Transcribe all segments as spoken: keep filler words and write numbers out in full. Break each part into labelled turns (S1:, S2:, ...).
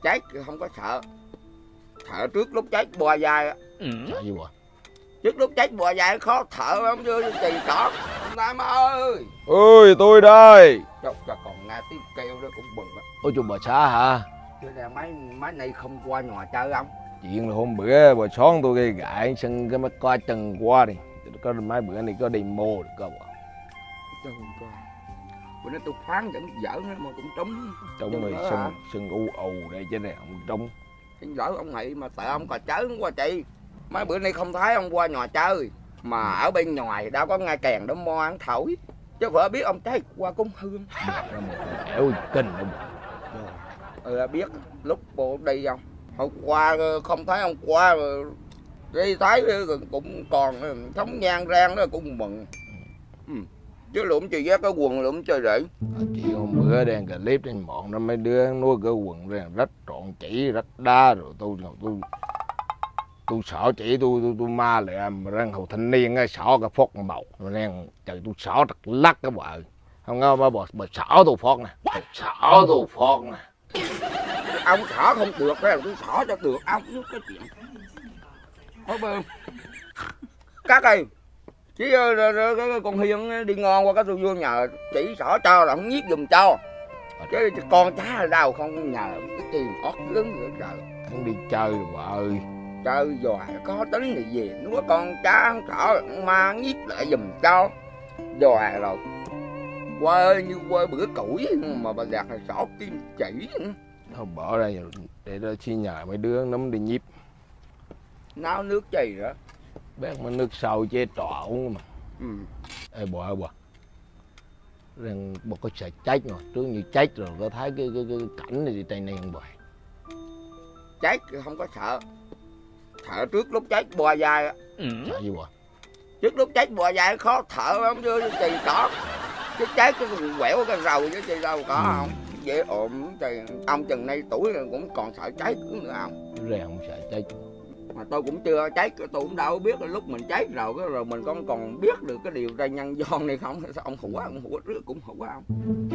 S1: Cháy không có sợ. Thở trước lúc cháy bò dài.
S2: Ừ. Sợ gì bò?
S1: Trước lúc cháy bò dài khó thở lắm chứ chì cỏ. Nam ơi.
S3: Ôi tôi đây.
S1: Trời, trời, còn nghe tiếng kêu đó cũng bừng á.
S2: Ôi chú bà xã hả?
S1: Chứ là mấy mấy nay không qua nhà chơi không?
S3: Chuyện là hôm bữa bà xón tôi gây gãi sân cái mắt coi chân qua đi. Có mấy bữa này có đi mô được cơ bà.
S1: Trời ơi. Bữa nay tôi phán vẫn dở nữa mà cũng trúng.
S3: Trúng rồi sân sân u ù đây chứ này không trúng.
S1: Cái dở ông Nghị mà tại ông còn chớ qua chị. Mấy bữa nay không thấy ông qua nhà chơi. Mà ở bên ngoài đâu có nghe kèn đó mo ăn thổi. Chứ vợ biết ông cháy qua cúng hương.
S3: Ẻo kinh đâu bà.
S1: Ừ biết lúc bộ đi không. Hôm qua không thấy ông qua đi thấy cũng còn thống nhang rang đó cũng mừng. Ừ. Chứ lụm chị ghét cái quần lụm chơi rễ.
S3: Chị hôm bữa đang clip trên bọn nó mấy đứa nuôi cái quần ra rách trọn chỉ rách đá rồi tôi tôi tôi sợ chỉ tôi tôi, tôi ma lại mà đang hầu thanh niên á sợ cái phốt màu mà đang trời tôi sợ thật lắc cái vợ không ngờ mà bà bà sợ tôi phốt nè sợ tôi phốt nè.
S1: Ông sợ không được cái tôi sợ cho được ông cái chuyện có bơm các ơi chứ con Hiền đi ngon qua cái tôi vô nhờ chỉ sợ cho là không giết giùm cho chứ con chá ở đâu không nhờ cái tiền ót lớn nữa trời.
S3: Hắn đi chơi rồi bà ơi.
S1: Chơi rồi có tính thì về nó con chá không sợ ma giết lại giùm cho rồi rồi quê như quê bữa củi mà bà giặt là sỏ kim chỉ.
S3: Thôi bỏ ra để đó xin nhờ mấy đứa nắm đi nhíp.
S1: Nấu nước chì đó.
S3: Bác mà nước sôi chế trọ uống mà.
S1: Ừ.
S3: Ê bò ơi bò. Rằng bò có sợ chết rồi, trước như chết rồi có thấy cái, cái, cái cảnh này đi tây này không bò.
S1: Chết không có sợ. Thở trước lúc chết bò dài.
S2: Ừ.
S3: Sợ gì bò?
S1: Trước lúc chết bò dài khó thở lắm chứ chì cỏ. Chứ chết cái quẹo cái rầu chứ chì đâu có ừ. Không. Dễ ổn thì ông chừng nay tuổi rồi cũng còn sợ cháy nữa không?
S3: Rè không sợ cháy.
S1: Mà tôi cũng chưa cháy, tôi cũng đâu biết lúc mình cháy rồi cái rồi mình còn còn biết được cái điều ra nhân giòn này không? Sao ông hủa ông hủa trước cũng hủa không?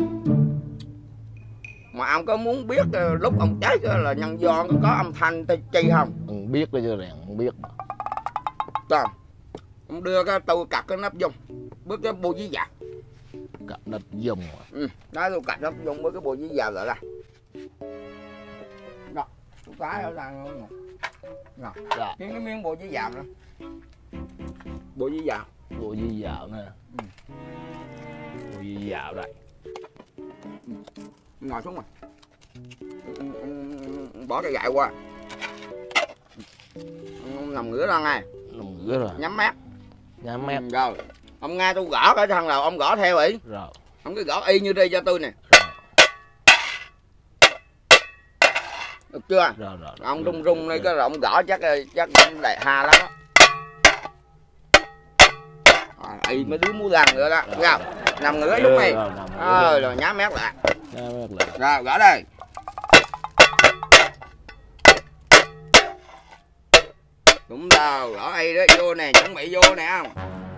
S1: Mà ông có muốn biết lúc ông cháy là nhân giòn có âm thanh chi không?
S3: Ông biết đó chứ rè không biết.
S1: Trời, ông đưa cái tôi cặp cái nắp dung, bước cái bô dí dạt.
S3: Cặp nắp dung rồi.
S1: Ừ, đó tôi cặp nắp dung với cái bô dí dạt lại đây. Đó, tôi cái ở đây nè. Rồi, dạ. Cái miếng bộ giấy dạo nữa. Bộ giấy dạo.
S3: Bộ giấy dạo nè.
S1: Ừ.
S3: Bộ giấy dạo đây.
S1: Ừ. Ngồi xuống rồi. Bỏ cái gại qua. Nằm ngửa ra ngay.
S3: Nằm ngửa rồi.
S1: Nhắm mắt.
S3: Nhắm mắt.
S1: Ừ, rồi. Ông nghe tôi gõ cái thằng nào ông gõ theo ý.
S3: Rồi.
S1: Ông cứ gõ y như đây cho tôi nè. Được chưa?
S3: Rồi, rồi, rồi.
S1: Ông rung rung đây cái rồi ông gõ chắc chắc lại ha lắm đó. À, y mấy đứa muốn lần nữa đó. Rồi, rồi. Nằm ngửa lúc này. Rồi rồi nhá mép lại.
S3: Nhá mép lại.
S1: Rồi gõ đây. Đúng đâu, gõ y đó vô nè, chuẩn bị vô nè không?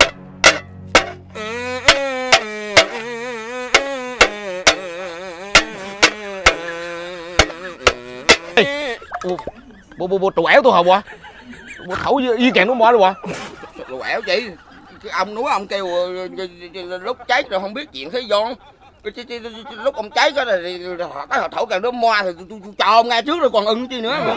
S3: Bộ bộ bộ trụ ẻo tôi hả bò? Bộ khẩu y kèn nó mò rồi bò.
S1: Trụ ẻo chị. Cái ông nói ông kêu lúc cháy rồi không biết chuyện thế giòn. Lúc ông cháy cái này cái họ thổi càng đó moa thì tôi cho ông nghe trước rồi còn ưng chi nữa.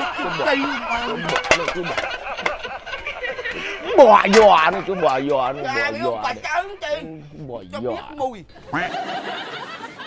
S3: Bò dò nữa chú bò dò nữa bò dò.
S1: Bò chớn chi.
S3: Bò
S1: cho
S3: dò.
S1: biết mùi.